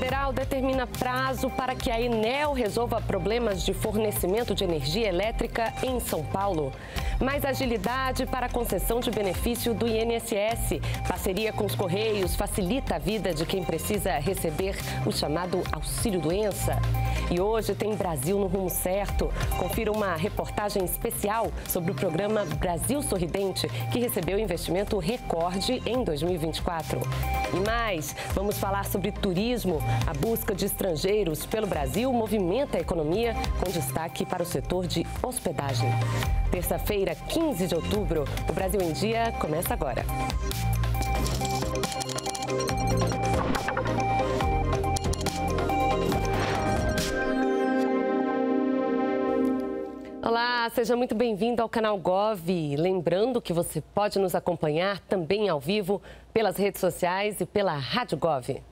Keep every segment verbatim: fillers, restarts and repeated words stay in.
Federal determina prazo para que a Enel resolva problemas de fornecimento de energia elétrica em São Paulo. Mais agilidade para a concessão de benefício do I N S S. Parceria com os Correios facilita a vida de quem precisa receber o chamado auxílio-doença. E hoje tem Brasil no rumo certo. Confira uma reportagem especial sobre o programa Brasil Sorridente, que recebeu investimento recorde em dois mil e vinte e quatro. E mais, vamos falar sobre turismo. A busca de estrangeiros pelo Brasil movimenta a economia, com destaque para o setor de hospedagem. Terça-feira, quinze de outubro, o Brasil em Dia começa agora. Olá, seja muito bem-vindo ao canal Gov. Lembrando que você pode nos acompanhar também ao vivo pelas redes sociais e pela Rádio Gov.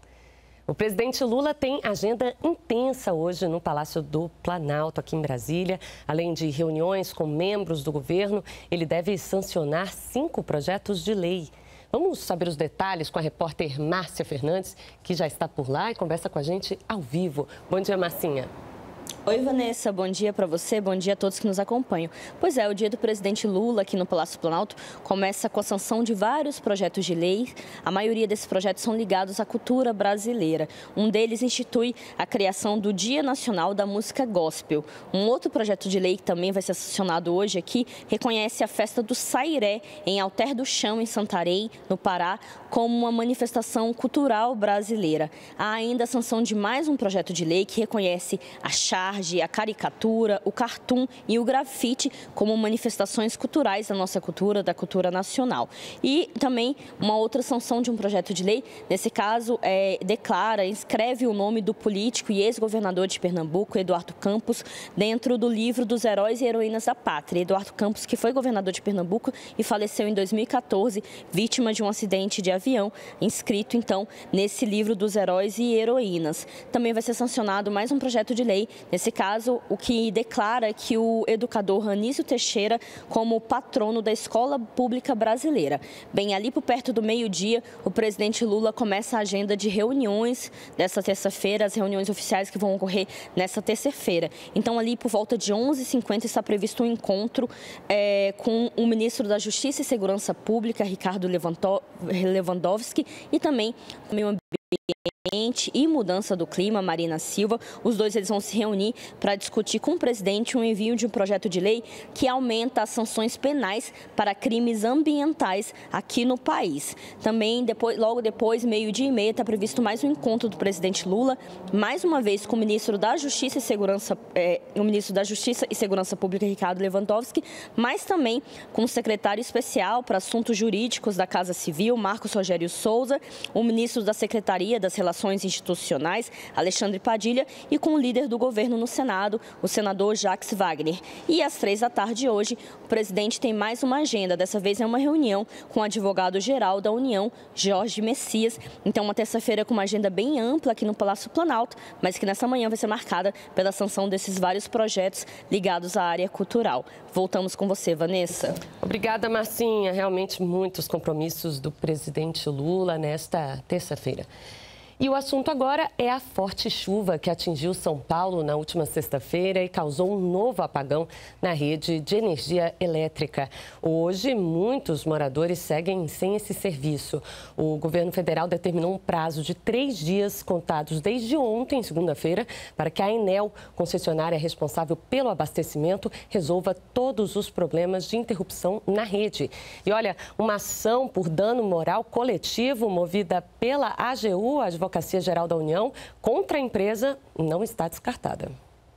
O presidente Lula tem agenda intensa hoje no Palácio do Planalto, aqui em Brasília. Além de reuniões com membros do governo, ele deve sancionar cinco projetos de lei. Vamos saber os detalhes com a repórter Márcia Fernandes, que já está por lá e conversa com a gente ao vivo. Bom dia, Marcinha. Oi, Vanessa, bom dia para você, bom dia a todos que nos acompanham. Pois é, o dia do presidente Lula aqui no Palácio Planalto começa com a sanção de vários projetos de lei. A maioria desses projetos são ligados à cultura brasileira. Um deles institui a criação do Dia Nacional da Música Gospel. Um outro projeto de lei que também vai ser sancionado hoje aqui reconhece a festa do Sairé em Alter do Chão, em Santarém, no Pará, como uma manifestação cultural brasileira. Há ainda a sanção de mais um projeto de lei que reconhece a charge, a caricatura, o cartoon e o grafite como manifestações culturais da nossa cultura, da cultura nacional. E também uma outra sanção de um projeto de lei, nesse caso, é, declara, inscreve o nome do político e ex-governador de Pernambuco, Eduardo Campos, dentro do livro dos Heróis e Heroínas da Pátria. Eduardo Campos, que foi governador de Pernambuco e faleceu em dois mil e quatorze, vítima de um acidente de avião, inscrito, então, nesse livro dos Heróis e Heroínas. Também vai ser sancionado mais um projeto de lei, nesse caso, o que declara que o educador Anísio Teixeira como patrono da Escola Pública Brasileira. Bem, ali por perto do meio-dia, o presidente Lula começa a agenda de reuniões dessa terça-feira, as reuniões oficiais que vão ocorrer nessa terça-feira. Então, ali por volta de onze e cinquenta está previsto um encontro é, com o ministro da Justiça e Segurança Pública, Ricardo Lewandowski, e também o meio ambiente e mudança do clima, Marina Silva. Os dois eles vão se reunir para discutir com o presidente um envio de um projeto de lei que aumenta as sanções penais para crimes ambientais aqui no país. Também, depois, logo depois, meio-dia e meia, está previsto mais um encontro do presidente Lula, mais uma vez com o ministro da Justiça e Segurança, eh, o ministro da Justiça e Segurança Pública, Ricardo Lewandowski, mas também com o secretário especial para assuntos jurídicos da Casa Civil, Marcos Rogério Souza, o ministro da Secretaria das Relações Institucionais, Alexandre Padilha, e com o líder do governo no Senado, o senador Jacques Wagner. E às três da tarde hoje, o presidente tem mais uma agenda. Dessa vez é uma reunião com o advogado-geral da União, Jorge Messias. Então, uma terça-feira com uma agenda bem ampla aqui no Palácio Planalto, mas que nessa manhã vai ser marcada pela sanção desses vários projetos ligados à área cultural. Voltamos com você, Vanessa. Obrigada, Marcinha. Realmente muitos compromissos do presidente Lula nesta terça-feira. E o assunto agora é a forte chuva que atingiu São Paulo na última sexta-feira e causou um novo apagão na rede de energia elétrica. Hoje, muitos moradores seguem sem esse serviço. O governo federal determinou um prazo de três dias contados desde ontem, segunda-feira, para que a Enel, concessionária responsável pelo abastecimento, resolva todos os problemas de interrupção na rede. E olha, uma ação por dano moral coletivo movida pela A G U, a Advocacia Geral da União, contra a empresa não está descartada.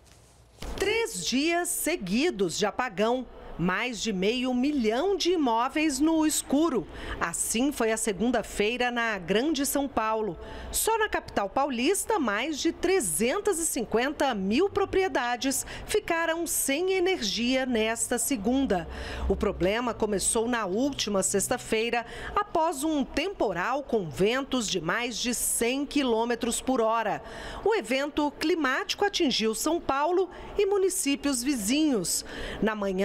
Três dias seguidos de apagão. Mais de meio milhão de imóveis no escuro. Assim foi a segunda-feira na Grande São Paulo. Só na capital paulista, mais de trezentas e cinquenta mil propriedades ficaram sem energia nesta segunda. O problema começou na última sexta-feira, após um temporal com ventos de mais de cem quilômetros por hora. O evento climático atingiu São Paulo e municípios vizinhos. Na manhã desta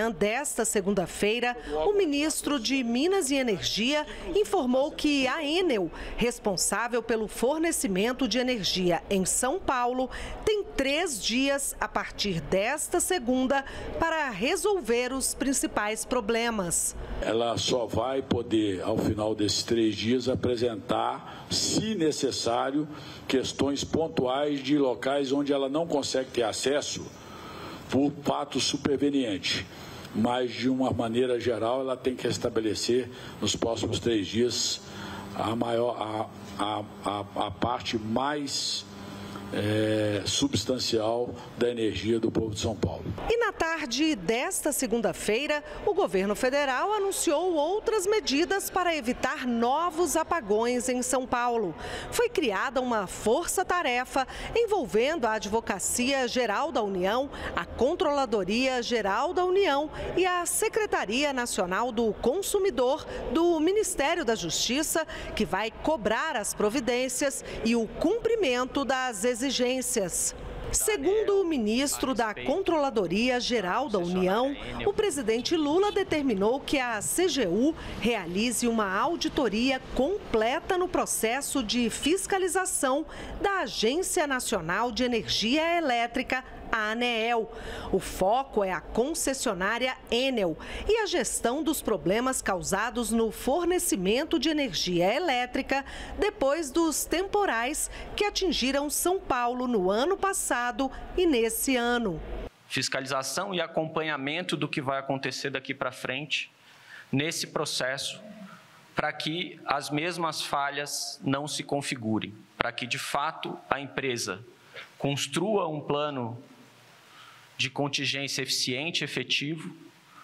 desta segunda-feira, o ministro de Minas e Energia informou que a Enel, responsável pelo fornecimento de energia em São Paulo, tem três dias a partir desta segunda para resolver os principais problemas. Ela só vai poder, ao final desses três dias, apresentar, se necessário, questões pontuais de locais onde ela não consegue ter acesso por fato superveniente. Mas, de uma maneira geral, ela tem que estabelecer nos próximos três dias a, maior, a, a, a, a parte mais É, substancial da energia do povo de São Paulo. E na tarde desta segunda-feira, o governo federal anunciou outras medidas para evitar novos apagões em São Paulo. Foi criada uma força-tarefa envolvendo a Advocacia Geral da União, a Controladoria Geral da União e a Secretaria Nacional do Consumidor do Ministério da Justiça, que vai cobrar as providências e o cumprimento das exigências. exigências. Segundo o ministro da Controladoria Geral da União, o presidente Lula determinou que a C G U realize uma auditoria completa no processo de fiscalização da Agência Nacional de Energia Elétrica, a ANEEL. O foco é a concessionária Enel e a gestão dos problemas causados no fornecimento de energia elétrica depois dos temporais que atingiram São Paulo no ano passado e nesse ano. Fiscalização e acompanhamento do que vai acontecer daqui para frente nesse processo, para que as mesmas falhas não se configurem, para que, de fato, a empresa construa um plano de contingência eficiente, efetivo,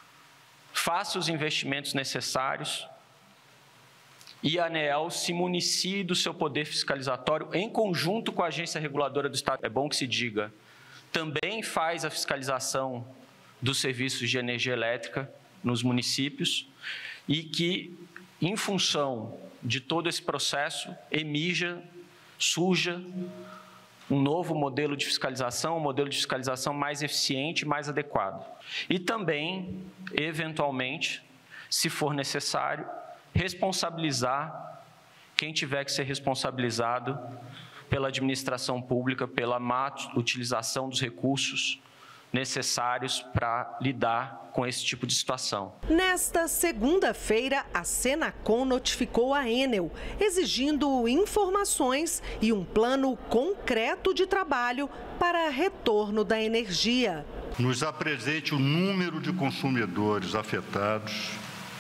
faça os investimentos necessários e a ANEEL se municie do seu poder fiscalizatório em conjunto com a Agência Reguladora do Estado. É bom que se diga, também faz a fiscalização dos serviços de energia elétrica nos municípios e que, em função de todo esse processo, emija, surja um novo modelo de fiscalização, um modelo de fiscalização mais eficiente, mais adequado. E também, eventualmente, se for necessário, responsabilizar quem tiver que ser responsabilizado pela administração pública, pela má utilização dos recursos necessários para lidar com esse tipo de situação. Nesta segunda-feira, a Senacom notificou a Enel, exigindo informações e um plano concreto de trabalho para retorno da energia. Nos apresente o número de consumidores afetados,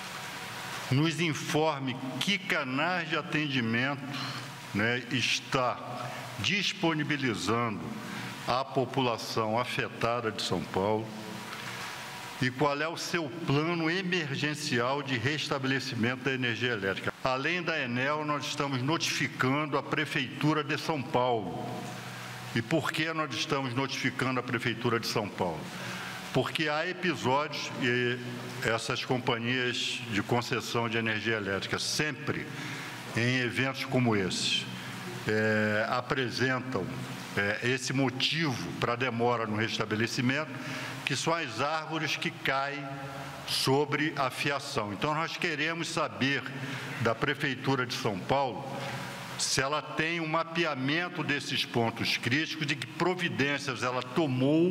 nos informe que canais de atendimento, né, está disponibilizando à população afetada de São Paulo e qual é o seu plano emergencial de restabelecimento da energia elétrica. Além da Enel, nós estamos notificando a Prefeitura de São Paulo. E por que nós estamos notificando a Prefeitura de São Paulo? Porque há episódios, e essas companhias de concessão de energia elétrica sempre, em eventos como esse, é, apresentam É, esse motivo para a demora no restabelecimento, que são as árvores que caem sobre a fiação. Então, nós queremos saber da Prefeitura de São Paulo se ela tem um mapeamento desses pontos críticos, de que providências ela tomou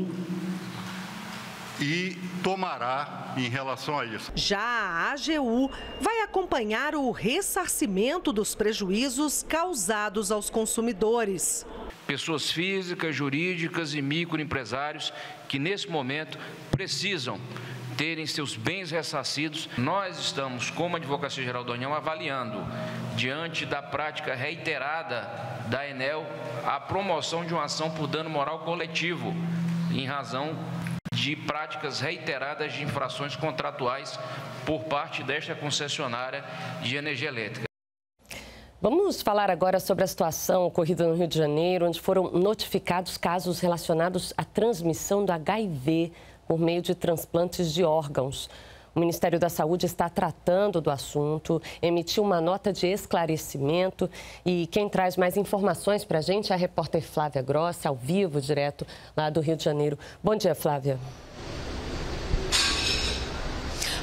e tomará em relação a isso. Já a A G U vai acompanhar o ressarcimento dos prejuízos causados aos consumidores. Pessoas físicas, jurídicas e microempresários que, nesse momento, precisam terem seus bens ressarcidos. Nós estamos, como Advocacia Geral da União, avaliando, diante da prática reiterada da Enel, a promoção de uma ação por dano moral coletivo, em razão de práticas reiteradas de infrações contratuais por parte desta concessionária de energia elétrica. Vamos falar agora sobre a situação ocorrida no Rio de Janeiro, onde foram notificados casos relacionados à transmissão do H I V por meio de transplantes de órgãos. O Ministério da Saúde está tratando do assunto, emitiu uma nota de esclarecimento e quem traz mais informações para a gente é a repórter Flávia Grossi, ao vivo, direto lá do Rio de Janeiro. Bom dia, Flávia.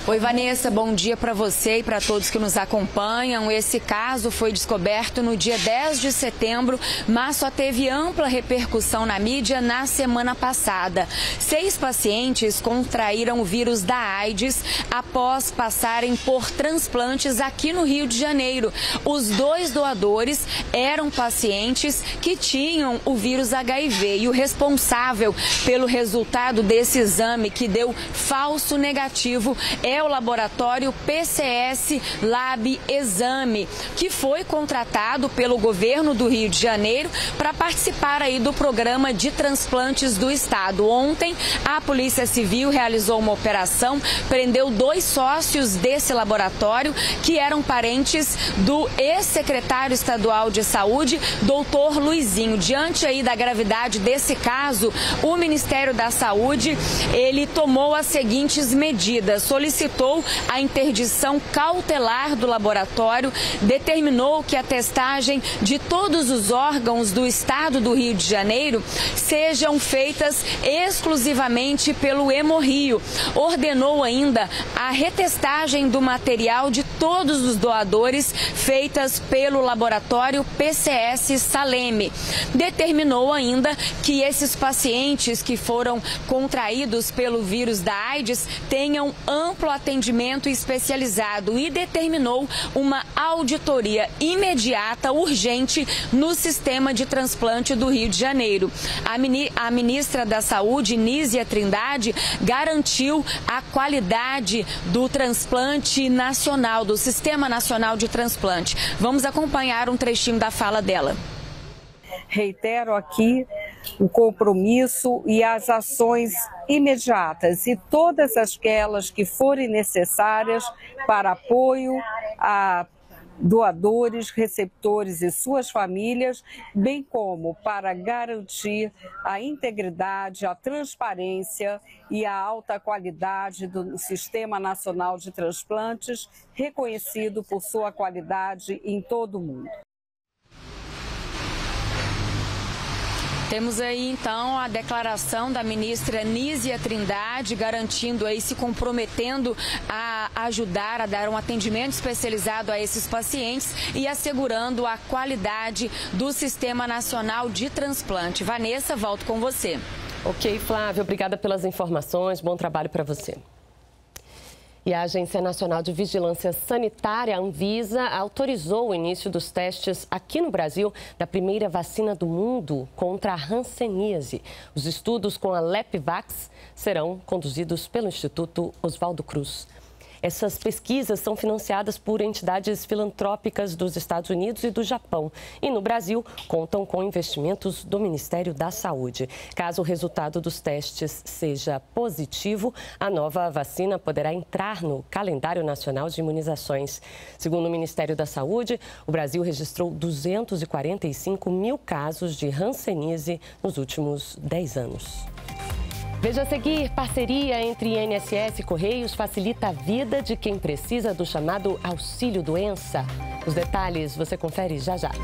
Oi, Vanessa, bom dia para você e para todos que nos acompanham. Esse caso foi descoberto no dia dez de setembro, mas só teve ampla repercussão na mídia na semana passada. Seis pacientes contraíram o vírus da AIDS após passarem por transplantes aqui no Rio de Janeiro. Os dois doadores eram pacientes que tinham o vírus H I V e o responsável pelo resultado desse exame, que deu falso negativo, é o laboratório P C S Lab Exame, que foi contratado pelo governo do Rio de Janeiro para participar aí do programa de transplantes do estado. Ontem, a Polícia Civil realizou uma operação, prendeu dois sócios desse laboratório que eram parentes do ex-secretário estadual de Saúde, doutor Luizinho. Diante aí da gravidade desse caso, o Ministério da Saúde, ele tomou as seguintes medidas: solicitou a interdição cautelar do laboratório, determinou que a testagem de todos os órgãos do estado do Rio de Janeiro sejam feitas exclusivamente pelo Hemorrio. Ordenou ainda a retestagem do material de todos os doadores feitas pelo laboratório P C S Saleme. Determinou ainda que esses pacientes que foram contraídos pelo vírus da AIDS tenham amplo atendimento especializado e determinou uma auditoria imediata, urgente, no sistema de transplante do Rio de Janeiro. A, mini, a ministra da Saúde, Nízia Trindade, garantiu a qualidade do transplante nacional, do Sistema Nacional de Transplante. Vamos acompanhar um trechinho da fala dela. Reitero aqui o compromisso e as ações imediatas e todas aquelas que forem necessárias para apoio a doadores, receptores e suas famílias, bem como para garantir a integridade, a transparência e a alta qualidade do Sistema Nacional de Transplantes, reconhecido por sua qualidade em todo o mundo. Temos aí, então, a declaração da ministra Nízia Trindade, garantindo aí, se comprometendo a ajudar, a dar um atendimento especializado a esses pacientes e assegurando a qualidade do Sistema Nacional de Transplante. Vanessa, volto com você. Ok, Flávia, obrigada pelas informações, bom trabalho para você. E a Agência Nacional de Vigilância Sanitária, a Anvisa, autorizou o início dos testes aqui no Brasil da primeira vacina do mundo contra a hanseníase. Os estudos com a Lepvax serão conduzidos pelo Instituto Oswaldo Cruz. Essas pesquisas são financiadas por entidades filantrópicas dos Estados Unidos e do Japão. E no Brasil, contam com investimentos do Ministério da Saúde. Caso o resultado dos testes seja positivo, a nova vacina poderá entrar no calendário nacional de imunizações. Segundo o Ministério da Saúde, o Brasil registrou duzentos e quarenta e cinco mil casos de hanseníase nos últimos dez anos. Veja a seguir, parceria entre I N S S e Correios facilita a vida de quem precisa do chamado auxílio doença. Os detalhes você confere já já.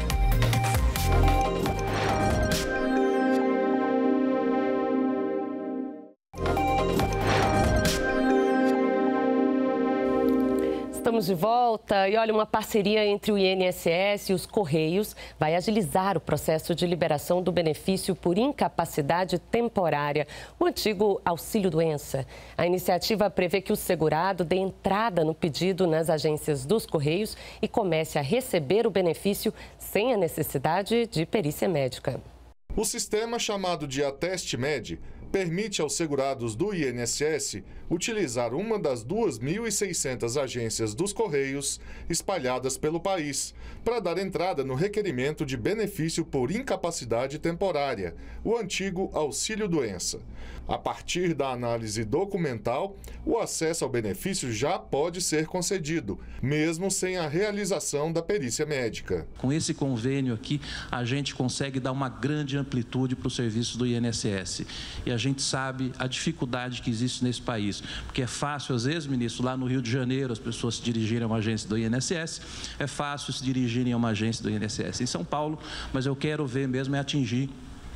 Estamos de volta e olha, uma parceria entre o I N S S e os Correios vai agilizar o processo de liberação do benefício por incapacidade temporária, o antigo auxílio-doença. A iniciativa prevê que o segurado dê entrada no pedido nas agências dos Correios e comece a receber o benefício sem a necessidade de perícia médica. O sistema, chamado de Ateste Med, permite aos segurados do I N S S utilizar uma das duas mil e seiscentas agências dos Correios espalhadas pelo país para dar entrada no requerimento de benefício por incapacidade temporária, o antigo auxílio-doença. A partir da análise documental, o acesso ao benefício já pode ser concedido, mesmo sem a realização da perícia médica. Com esse convênio aqui, a gente consegue dar uma grande amplitude para o serviço do I N S S. E a gente sabe a dificuldade que existe nesse país, porque é fácil, às vezes, ministro, lá no Rio de Janeiro, as pessoas se dirigirem a uma agência do I N S S, é fácil se dirigirem a uma agência do I N S S em São Paulo, mas eu quero ver mesmo é atingir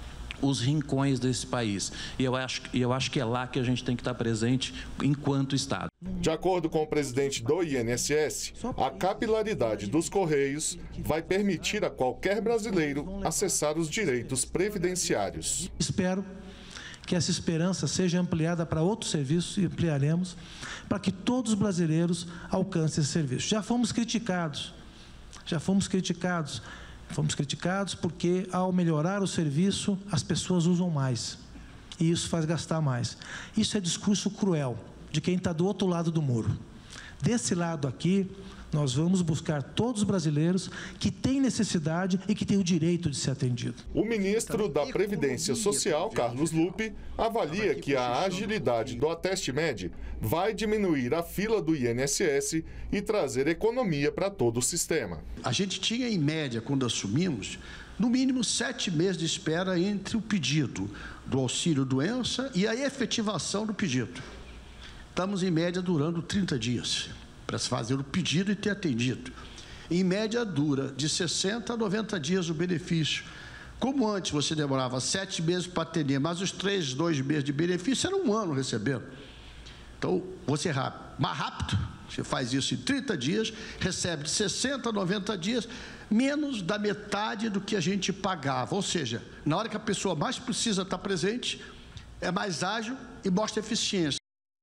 os rincões desse país. E eu acho, eu acho que é lá que a gente tem que estar presente enquanto Estado. De acordo com o presidente do I N S S, a capilaridade dos Correios vai permitir a qualquer brasileiro acessar os direitos previdenciários. Espero que essa esperança seja ampliada para outros serviços e ampliaremos para que todos os brasileiros alcancem esse serviço. Já fomos criticados, já fomos criticados, fomos criticados porque ao melhorar o serviço as pessoas usam mais e isso faz gastar mais. Isso é discurso cruel de quem está do outro lado do muro. Desse lado aqui, nós vamos buscar todos os brasileiros que têm necessidade e que têm o direito de ser atendido. O ministro da Previdência Social, Carlos Lupe, avalia que a agilidade do AtesteMed vai diminuir a fila do I N S S e trazer economia para todo o sistema. A gente tinha, em média, quando assumimos, no mínimo sete meses de espera entre o pedido do auxílio-doença e a efetivação do pedido. Estamos, em média, durando trinta dias para se fazer o pedido e ter atendido. Em média, dura de sessenta a noventa dias o benefício. Como antes você demorava sete meses para atender, mas os três, dois meses de benefício era um ano recebendo. Então, você rápido, mais rápido, você faz isso em trinta dias, recebe de sessenta a noventa dias, menos da metade do que a gente pagava. Ou seja, na hora que a pessoa mais precisa estar presente, é mais ágil e mostra eficiência.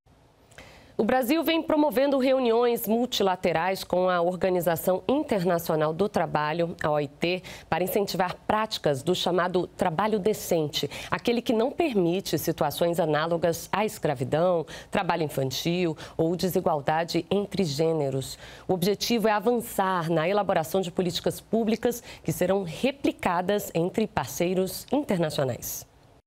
O Brasil vem promovendo reuniões multilaterais com a Organização Internacional do Trabalho, a O I T, para incentivar práticas do chamado trabalho decente, aquele que não permite situações análogas à escravidão, trabalho infantil ou desigualdade entre gêneros. O objetivo é avançar na elaboração de políticas públicas que serão replicadas entre parceiros internacionais.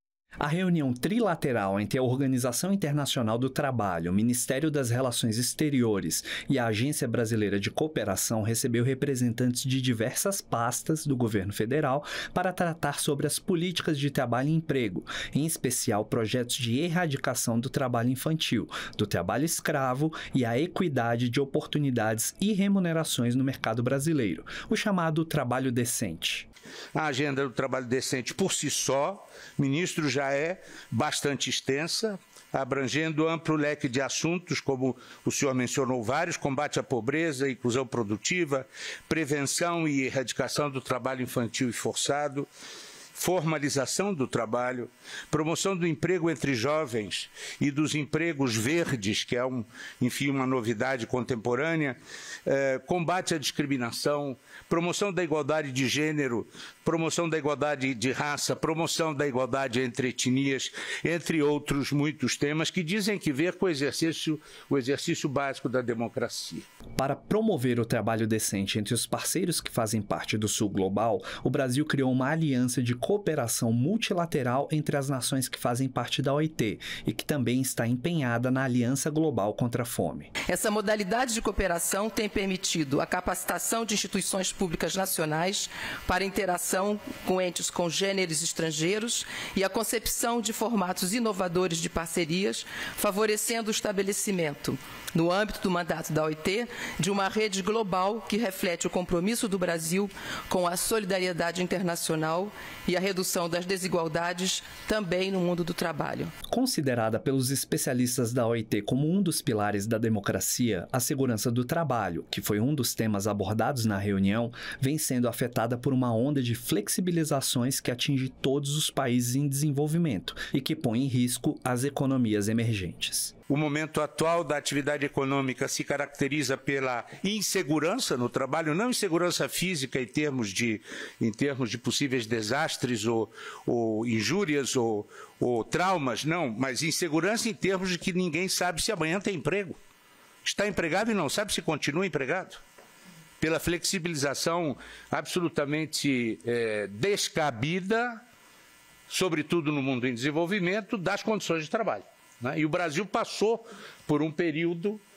A reunião trilateral entre a Organização Internacional do Trabalho, o Ministério das Relações Exteriores e a Agência Brasileira de Cooperação recebeu representantes de diversas pastas do governo federal para tratar sobre as políticas de trabalho e emprego, em especial projetos de erradicação do trabalho infantil, do trabalho escravo e a equidade de oportunidades e remunerações no mercado brasileiro, o chamado trabalho decente. A agenda do trabalho decente por si só, ministro, já é bastante extensa, abrangendo amplo leque de assuntos, como o senhor mencionou vários: combate à pobreza, inclusão produtiva, prevenção e erradicação do trabalho infantil e forçado, formalização do trabalho, promoção do emprego entre jovens e dos empregos verdes, que é, um, enfim, uma novidade contemporânea, eh, combate à discriminação, promoção da igualdade de gênero, promoção da igualdade de raça, promoção da igualdade entre etnias, entre outros muitos temas que dizem que ver com o exercício, o exercício básico da democracia. Para promover o trabalho decente entre os parceiros que fazem parte do Sul Global, o Brasil criou uma aliança de cooperação multilateral entre as nações que fazem parte da O I T e que também está empenhada na Aliança Global contra a Fome. Essa modalidade de cooperação tem permitido a capacitação de instituições públicas nacionais para interação com entes congêneres estrangeiros e a concepção de formatos inovadores de parcerias, favorecendo o estabelecimento, no âmbito do mandato da O I T, de uma rede global que reflete o compromisso do Brasil com a solidariedade internacional e a redução das desigualdades também no mundo do trabalho. Considerada pelos especialistas da O I T como um dos pilares da democracia, a segurança do trabalho, que foi um dos temas abordados na reunião, vem sendo afetada por uma onda de flexibilizações que atinge todos os países em desenvolvimento e que põe em risco as economias emergentes. O momento atual da atividade econômica se caracteriza pela insegurança no trabalho, não insegurança física em termos de, em termos de possíveis desastres ou, ou injúrias ou, ou traumas, não, mas insegurança em termos de que ninguém sabe se amanhã tem emprego. Está empregado e não sabe se continua empregado. Pela flexibilização absolutamente é, descabida, sobretudo no mundo em desenvolvimento, das condições de trabalho. E o Brasil passou por um período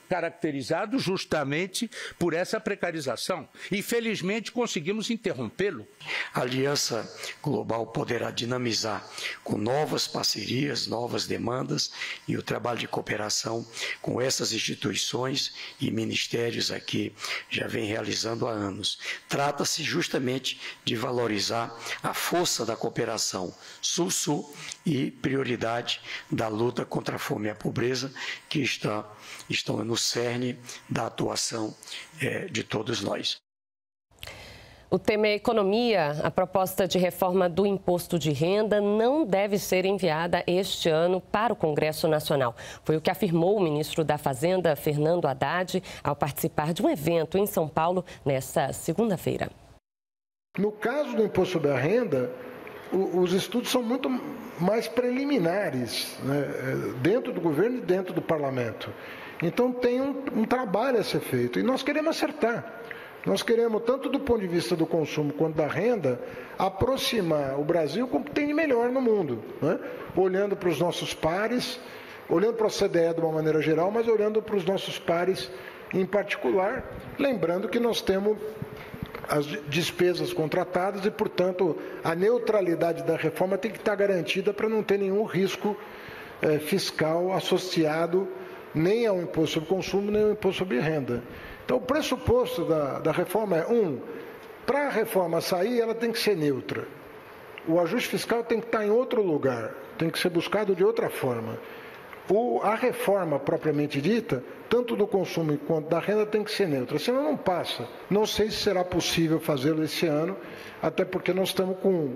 caracterizado justamente por essa precarização. E, felizmente, conseguimos interrompê-lo. A Aliança Global poderá dinamizar com novas parcerias, novas demandas e o trabalho de cooperação com essas instituições e ministérios aqui já vem realizando há anos. Trata-se justamente de valorizar a força da cooperação Sul-Sul e prioridade da luta contra a fome e a pobreza, que está, estão no cerne da atuação é, de todos nós. O tema é economia. A proposta de reforma do imposto de renda não deve ser enviada este ano para o Congresso Nacional. Foi o que afirmou o ministro da Fazenda, Fernando Haddad, ao participar de um evento em São Paulo nesta segunda-feira. No caso do imposto sobre a renda, os estudos são muito mais preliminares, né, dentro do governo e dentro do parlamento. Então tem um, um trabalho a ser feito e nós queremos acertar. Nós queremos, tanto do ponto de vista do consumo quanto da renda, aproximar o Brasil com o que tem de melhor no mundo, né? Olhando para os nossos pares, olhando para a O C D E de uma maneira geral, mas olhando para os nossos pares em particular, lembrando que nós temos as despesas contratadas e, portanto, a neutralidade da reforma tem que estar garantida para não ter nenhum risco eh, fiscal associado nem ao imposto sobre consumo, nem ao imposto sobre renda. Então, o pressuposto da, da reforma é, um, para a reforma sair, ela tem que ser neutra. O ajuste fiscal tem que estar em outro lugar, tem que ser buscado de outra forma. O, a reforma propriamente dita, tanto do consumo quanto da renda, tem que ser neutra, senão não passa. Não sei se será possível fazê-lo esse ano, até porque nós estamos com,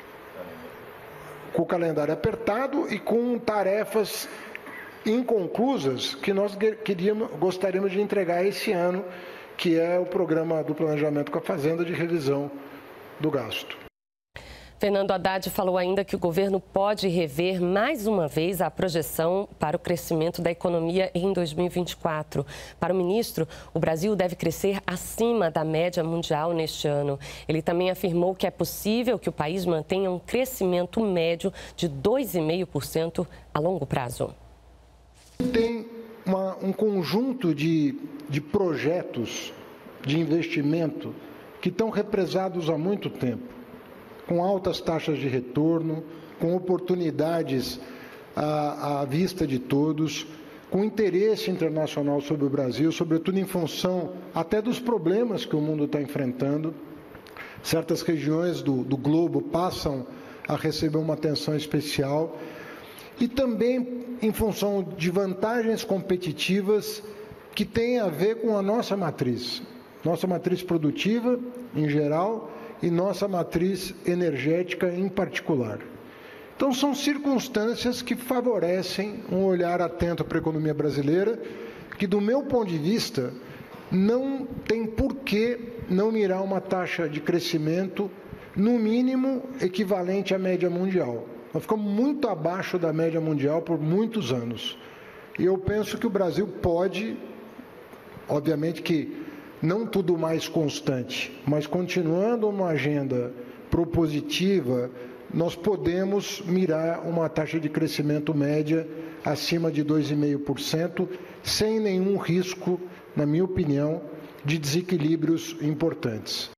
com o calendário apertado e com tarefas inconclusas que nós queríamos, gostaríamos de entregar esse ano, que é o programa do planejamento com a Fazenda de revisão do gasto. Fernando Haddad falou ainda que o governo pode rever mais uma vez a projeção para o crescimento da economia em dois mil e vinte e quatro. Para o ministro, o Brasil deve crescer acima da média mundial neste ano. Ele também afirmou que é possível que o país mantenha um crescimento médio de dois vírgula cinco por cento a longo prazo. Tem uma, um conjunto de, de projetos de investimento que estão represados há muito tempo, com altas taxas de retorno, com oportunidades à, à vista de todos, com interesse internacional sobre o Brasil, sobretudo em função até dos problemas que o mundo está enfrentando. Certas regiões do, do globo passam a receber uma atenção especial. E também em função de vantagens competitivas que têm a ver com a nossa matriz, nossa matriz produtiva em geral e nossa matriz energética em particular. Então são circunstâncias que favorecem um olhar atento para a economia brasileira, que do meu ponto de vista não tem por que não mirar uma taxa de crescimento no mínimo equivalente à média mundial. Nós ficamos muito abaixo da média mundial por muitos anos. E eu penso que o Brasil pode, obviamente que não tudo mais constante, mas continuando uma agenda propositiva, nós podemos mirar uma taxa de crescimento média acima de dois vírgula cinco por cento, sem nenhum risco, na minha opinião, de desequilíbrios importantes.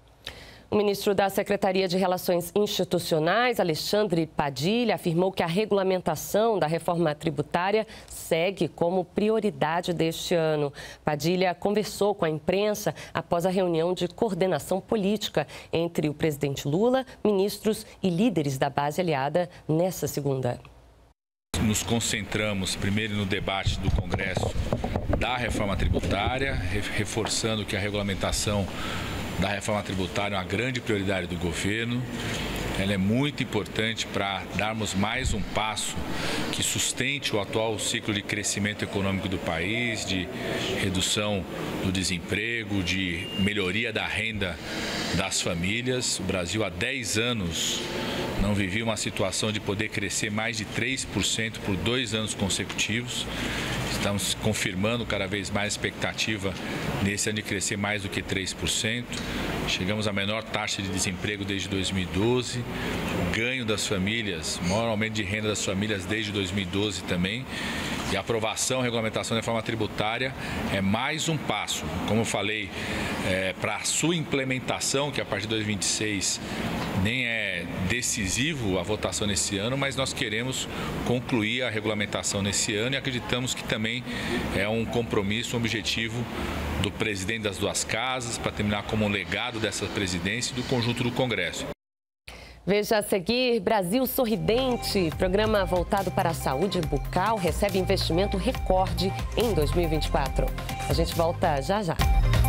O ministro da Secretaria de Relações Institucionais, Alexandre Padilha, afirmou que a regulamentação da reforma tributária segue como prioridade deste ano. Padilha conversou com a imprensa após a reunião de coordenação política entre o presidente Lula, ministros e líderes da base aliada nesta segunda. Nos concentramos primeiro no debate do Congresso da reforma tributária, reforçando que a regulamentação da reforma tributária é uma grande prioridade do governo. Ela é muito importante para darmos mais um passo que sustente o atual ciclo de crescimento econômico do país, de redução do desemprego, de melhoria da renda das famílias. O Brasil há dez anos não vivia uma situação de poder crescer mais de três por cento por dois anos consecutivos. Estamos confirmando cada vez mais a expectativa nesse ano de crescer mais do que três por cento. Chegamos à menor taxa de desemprego desde dois mil e doze. O ganho das famílias, o maior aumento de renda das famílias desde dois mil e doze também. E a aprovação e regulamentação da reforma tributária é mais um passo. Como eu falei, é, para a sua implementação, que a partir de dois mil e vinte e seis nem é decisivo a votação nesse ano, mas nós queremos concluir a regulamentação nesse ano e acreditamos que também é um compromisso, um objetivo do presidente das duas casas para terminar como um legado dessa presidência e do conjunto do Congresso. Veja a seguir, Brasil Sorridente, programa voltado para a saúde bucal, recebe investimento recorde em dois mil e vinte e quatro. A gente volta já já.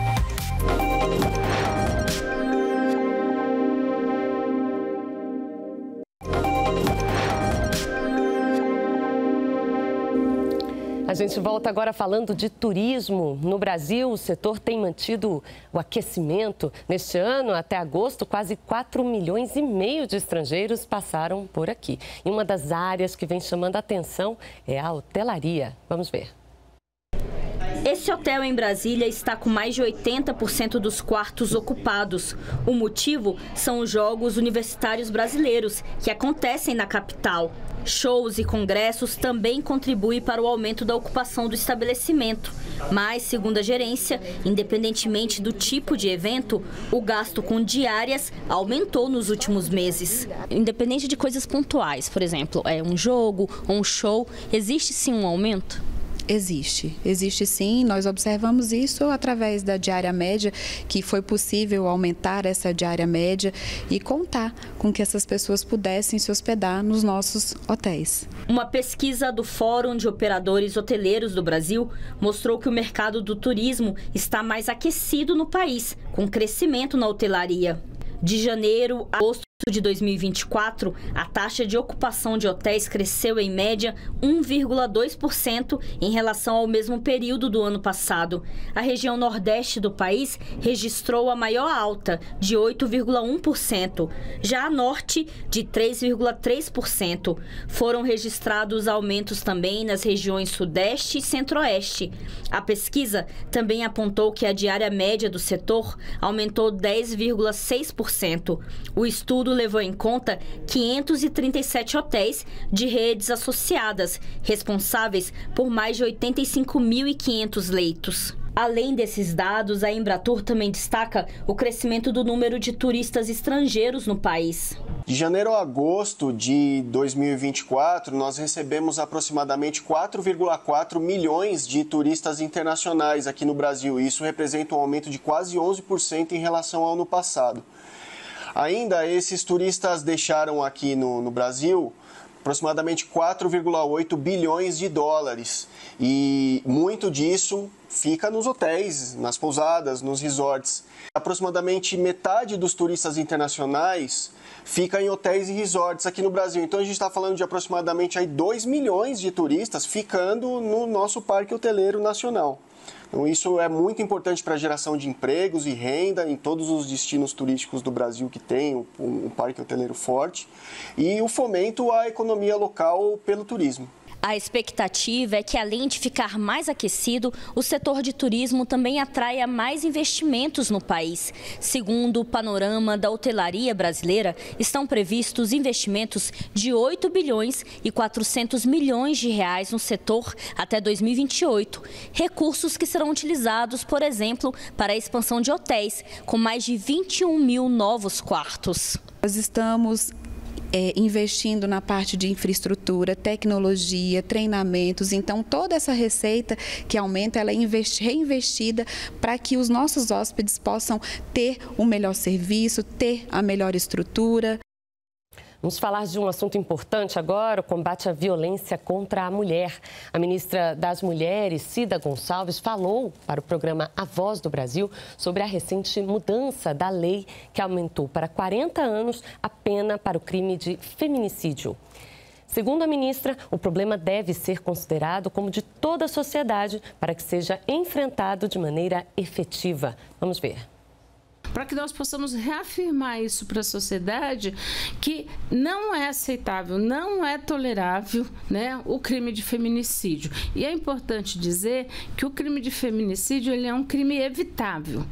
A gente volta agora falando de turismo. No Brasil, o setor tem mantido o aquecimento. Neste ano, até agosto, quase quatro milhões e meio de estrangeiros passaram por aqui. E uma das áreas que vem chamando a atenção é a hotelaria. Vamos ver. Esse hotel em Brasília está com mais de oitenta por cento dos quartos ocupados. O motivo são os Jogos Universitários Brasileiros, que acontecem na capital. Shows e congressos também contribuem para o aumento da ocupação do estabelecimento. Mas, segundo a gerência, independentemente do tipo de evento, o gasto com diárias aumentou nos últimos meses. Independente de coisas pontuais, por exemplo, é um jogo ou um show, existe sim um aumento? Existe, existe sim, nós observamos isso através da diária média, que foi possível aumentar essa diária média e contar com que essas pessoas pudessem se hospedar nos nossos hotéis. Uma pesquisa do Fórum de Operadores Hoteleiros do Brasil mostrou que o mercado do turismo está mais aquecido no país, com crescimento na hotelaria. De janeiro a agosto de dois mil e vinte e quatro, a taxa de ocupação de hotéis cresceu em média um vírgula dois por cento em relação ao mesmo período do ano passado. A região nordeste do país registrou a maior alta, de oito vírgula um por cento. Já a norte, de três vírgula três por cento. Foram registrados aumentos também nas regiões sudeste e centro-oeste. A pesquisa também apontou que a diária média do setor aumentou dez vírgula seis por cento. O estudo levou em conta quinhentos e trinta e sete hotéis de redes associadas, responsáveis por mais de oitenta e cinco mil e quinhentos leitos. Além desses dados, a Embratur também destaca o crescimento do número de turistas estrangeiros no país. De janeiro a agosto de dois mil e vinte e quatro, nós recebemos aproximadamente quatro vírgula quatro milhões de turistas internacionais aqui no Brasil. Isso representa um aumento de quase onze por cento em relação ao ano passado. Ainda, esses turistas deixaram aqui no, no Brasil aproximadamente quatro vírgula oito bilhões de dólares. E muito disso fica nos hotéis, nas pousadas, nos resorts. Aproximadamente metade dos turistas internacionais fica em hotéis e resorts aqui no Brasil. Então a gente está falando de aproximadamente aí dois milhões de turistas ficando no nosso parque hoteleiro nacional. Então, isso é muito importante para a geração de empregos e renda em todos os destinos turísticos do Brasil que tem um, um parque hoteleiro forte e o fomento à economia local pelo turismo. A expectativa é que, além de ficar mais aquecido, o setor de turismo também atraia mais investimentos no país. Segundo o panorama da hotelaria brasileira, estão previstos investimentos de oito bilhões e quatrocentos milhões de reais no setor até dois mil e vinte e oito. Recursos que serão utilizados, por exemplo, para a expansão de hotéis, com mais de vinte e um mil novos quartos. Nós estamos É, investindo na parte de infraestrutura, tecnologia, treinamentos. Então, toda essa receita que aumenta, ela é investi- reinvestida para que os nossos hóspedes possam ter o melhor serviço, ter a melhor estrutura. Vamos falar de um assunto importante agora, o combate à violência contra a mulher. A ministra das Mulheres, Cida Gonçalves, falou para o programa A Voz do Brasil sobre a recente mudança da lei que aumentou para quarenta anos a pena para o crime de feminicídio. Segundo a ministra, o problema deve ser considerado como de toda a sociedade para que seja enfrentado de maneira efetiva. Vamos ver. Para que nós possamos reafirmar isso para a sociedade, que não é aceitável, não é tolerável, né, o crime de feminicídio. E é importante dizer que o crime de feminicídio ele é um crime evitável.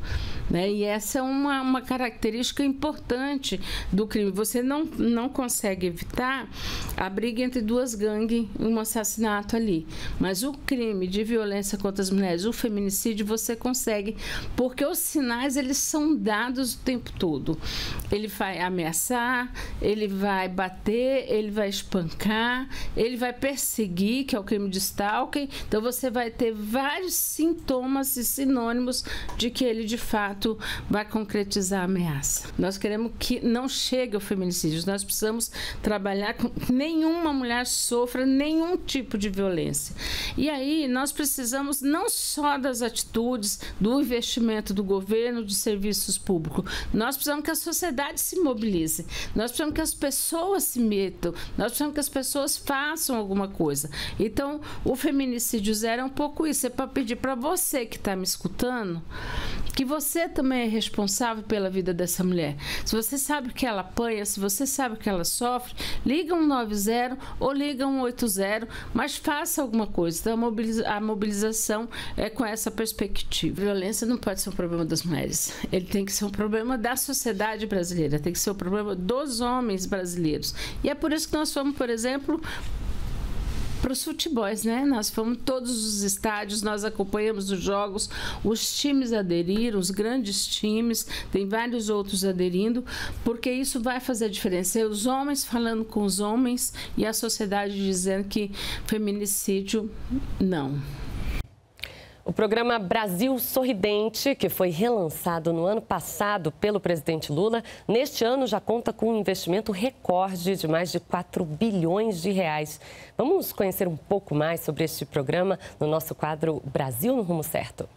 né? E essa é uma, uma característica importante do crime. Você não, não consegue evitar a briga entre duas gangues, um assassinato ali. Mas o crime de violência contra as mulheres, o feminicídio, você consegue, porque os sinais, eles são dados o tempo todo. Ele vai ameaçar, ele vai bater, ele vai espancar, ele vai perseguir, que é o crime de stalking. Então, você vai ter vários sintomas e sinônimos de que ele, de fato, vai concretizar a ameaça. Nós queremos que não chegue ao feminicídio. Nós precisamos trabalhar com que nenhuma mulher sofra nenhum tipo de violência. E aí, nós precisamos não só das atitudes, do investimento do governo, de serviços públicos. Nós precisamos que a sociedade se mobilize. Nós precisamos que as pessoas se metam. Nós precisamos que as pessoas façam alguma coisa. Então, o feminicídio zero é um pouco isso. É para pedir para você que está me escutando que você também é responsável pela vida dessa mulher. Se você sabe que ela apanha, se você sabe que ela sofre, liga um nove zero ou liga um oito zero, mas faça alguma coisa. Então, a, mobiliza a mobilização é com essa perspectiva. A violência não pode ser um problema das mulheres. Ele tem que ser um problema da sociedade brasileira, tem que ser um problema dos homens brasileiros. E é por isso que nós fomos, por exemplo, para os futebols, né? Nós fomos todos os estádios, nós acompanhamos os jogos, os times aderiram, os grandes times, tem vários outros aderindo, porque isso vai fazer a diferença. É os homens falando com os homens e a sociedade dizendo que feminicídio, não. O programa Brasil Sorridente, que foi relançado no ano passado pelo presidente Lula, neste ano já conta com um investimento recorde de mais de quatro bilhões de reais. Vamos conhecer um pouco mais sobre este programa no nosso quadro Brasil no Rumo Certo.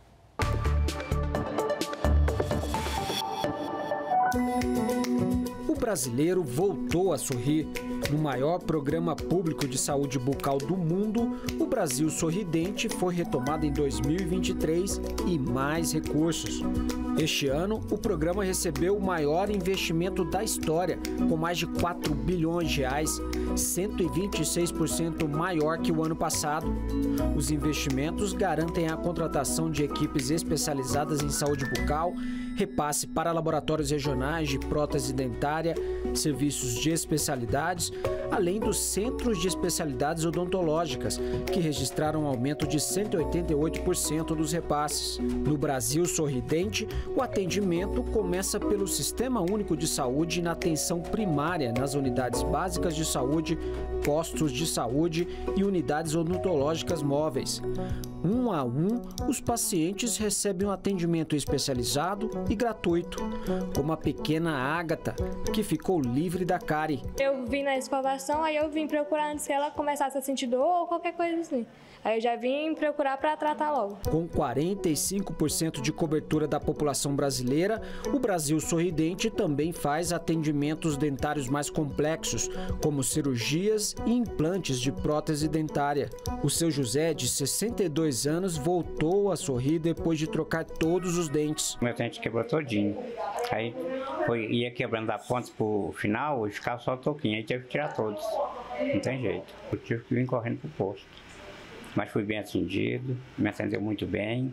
O brasileiro voltou a sorrir. No maior programa público de saúde bucal do mundo, o Brasil Sorridente foi retomado em dois mil e vinte e três e mais recursos. Este ano, o programa recebeu o maior investimento da história, com mais de quatro bilhões de reais, cento e vinte e seis por cento maior que o ano passado. Os investimentos garantem a contratação de equipes especializadas em saúde bucal, repasse para laboratórios regionais de prótese dentária, serviços de especialidades, além dos centros de especialidades odontológicas, que registraram um aumento de cento e oitenta e oito por cento dos repasses. No Brasil Sorridente, o atendimento começa pelo Sistema Único de Saúde na atenção primária nas unidades básicas de saúde, postos de saúde e unidades odontológicas móveis. Um a um, os pacientes recebem um atendimento especializado e gratuito, como a pequena Ágata, que ficou livre da cárie. Eu vim na escovação, aí eu vim procurar antes que ela começasse a sentir dor ou qualquer coisa assim. Aí eu já vim procurar para tratar logo. Com quarenta e cinco por cento de cobertura da população brasileira, o Brasil Sorridente também faz atendimentos dentários mais complexos, como cirurgias e implantes de prótese dentária. O seu José, de sessenta e dois anos, voltou a sorrir depois de trocar todos os dentes. Meu dente quebrou todinho. Aí foi, ia quebrando a ponta pro final e ficava só o toquinho. Aí teve que tirar todos. Não tem jeito. Eu tive que vir correndo pro posto. Mas fui bem atendido, me atendeu muito bem.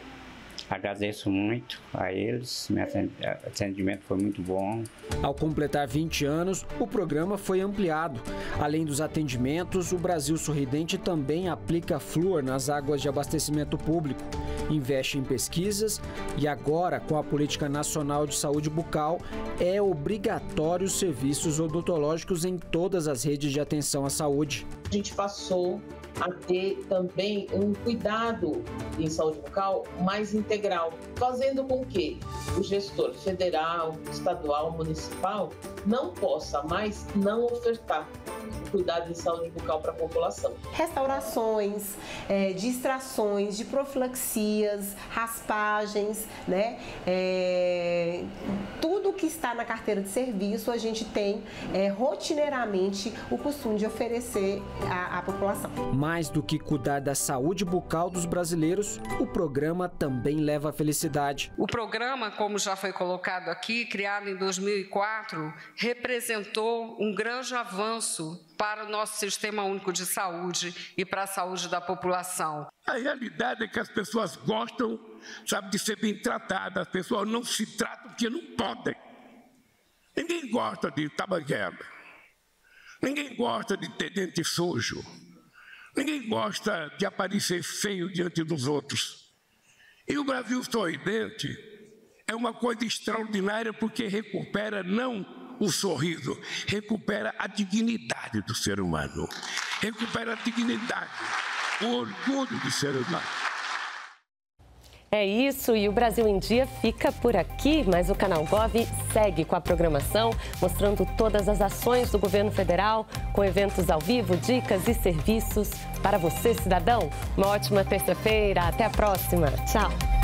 Agradeço muito a eles, meu atendimento foi muito bom. Ao completar vinte anos, o programa foi ampliado. Além dos atendimentos, o Brasil Sorridente também aplica flúor nas águas de abastecimento público, investe em pesquisas e agora, com a Política Nacional de Saúde Bucal, é obrigatório os serviços odontológicos em todas as redes de atenção à saúde. A gente passou a ter também um cuidado em saúde bucal mais integral, fazendo com que o gestor federal, estadual, municipal não possa mais não ofertar cuidado em saúde bucal para a população. Restaurações, é, de extrações, de profilaxias, raspagens, né? É, tudo que está está na carteira de serviço, a gente tem é, rotineiramente o costume de oferecer à, à população. Mais do que cuidar da saúde bucal dos brasileiros, o programa também leva felicidade. O programa, como já foi colocado aqui, criado em dois mil e quatro, representou um grande avanço para o nosso Sistema Único de Saúde e para a saúde da população. A realidade é que as pessoas gostam, sabe, de ser bem tratadas. As pessoas não se tratam porque não podem. Ninguém gosta de tabanguela. Ninguém gosta de ter dente sujo. Ninguém gosta de aparecer feio diante dos outros. E o Brasil Sorridente é uma coisa extraordinária porque recupera não o sorriso, recupera a dignidade do ser humano. Recupera a dignidade, o orgulho do ser humano. É isso, e o Brasil em Dia fica por aqui, mas o Canal Gov segue com a programação, mostrando todas as ações do governo federal, com eventos ao vivo, dicas e serviços para você, cidadão. Uma ótima terça-feira, até a próxima. Tchau.